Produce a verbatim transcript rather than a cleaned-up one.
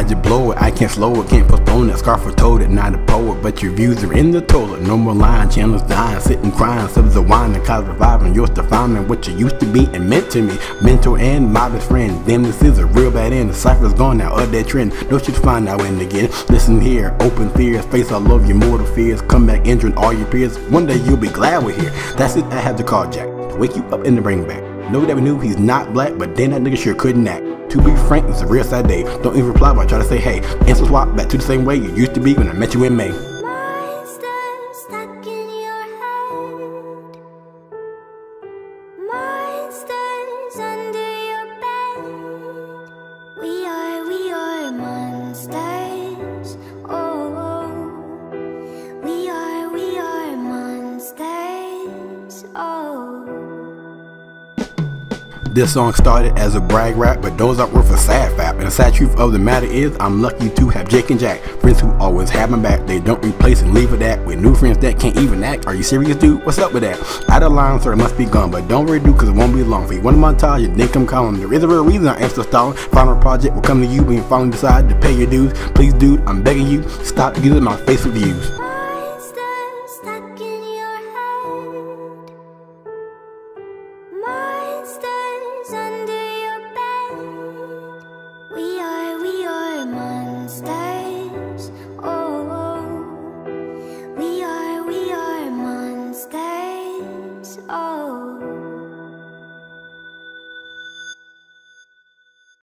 I just blow it, I can't slow it, can't postpone it. Scarf for told it, not a poet, but your views are in the toilet. No more lying, channels dying, sitting crying, subs of wine, and cause reviving. Yours to find what you used to be and meant to me. Mentor and my best friend. Damn, this is a real bad end. The cipher's gone now, of that trend. No shit to find out and again. Listen here, open fears, face all of your mortal fears. Come back injuring all your peers. One day you'll be glad we're here. That's it, I had to call Jack to wake you up and to bring back. Know that we knew he's not black, but then that nigga sure couldn't act. To be frank, it's a real sad day. Don't even reply, but I try to say hey. Answer swap back to the same way you used to be when I met you in May. Monsters stuck in your head. Monsters under your bed. We are, we are monsters. Oh, we are, we are monsters. Oh. This song started as a brag rap, but those aren't worth a sad fap. And the sad truth of the matter is, I'm lucky to have Jake and Jack, friends who always have my back. They don't replace and leave it at, with new friends that can't even act. Are you serious, dude? What's up with that? Out of line, sir, it must be gone, but don't worry, dude, cause it won't be long. For you one montage, you think I'm calling. There is a real reason I am still stalling. Final project will come to you when you finally decide to pay your dues. Please, dude, I'm begging you, stop using my face for views. Monsters stuck in your head. Monsters under your bed. We are, we are monsters. Oh, we are, we are monsters. Oh.